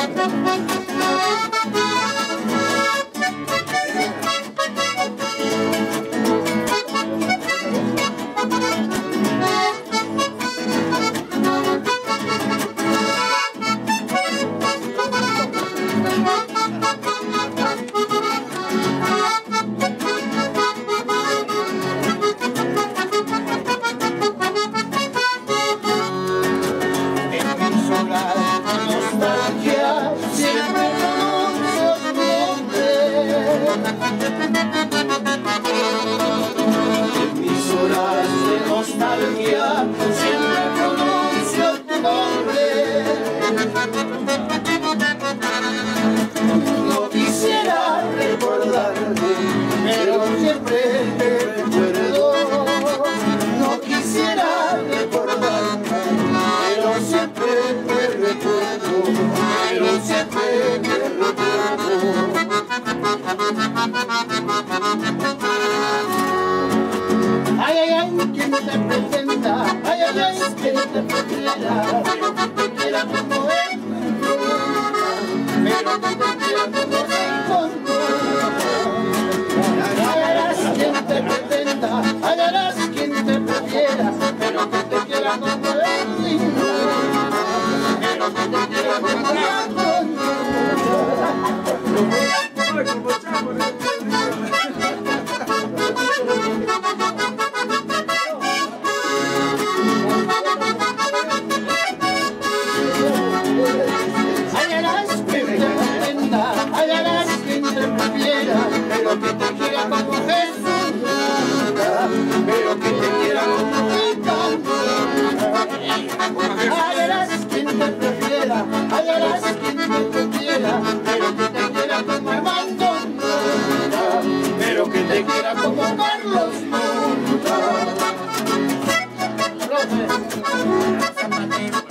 En mis horas de nostalgia siempre pronuncio tu nombre. No quisiera recordarte, pero siempre te recuerdo. No quisiera recordarte, pero siempre te recuerdo. Pero siempre te recuerdo. Ay, ay, ay, quien te pretenda, ay, ay, ay, quien te prefiera, pero que te quiera como él, pero que te quiera como él, hallarás quien te pretenda, hallarás quien te prefiera, pero que te quiera como él, pero que te quiera como él. Hallarás quien te prefiera, pero que te quiera como Jesús, pero que te quiera como Cristo. Hallarás quien te prefiera, hallarás quien te prefiera, pero que te quiera como Armando, pero que te quiera como Carlos. Profe.